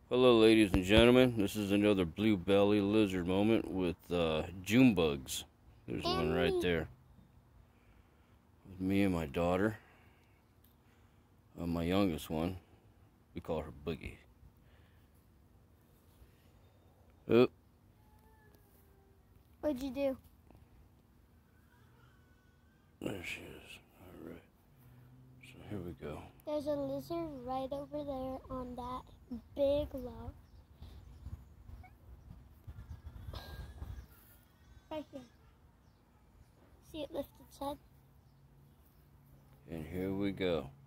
Hello, ladies and gentlemen. This is another blue belly lizard moment with June bugs. There's one right there. With me and my daughter. My youngest one. We call her Boogie. Oh. What'd you do? There she is. Alright. So here we go. There's a lizard right over there on that big log. Right here. See it lift its head? And here we go.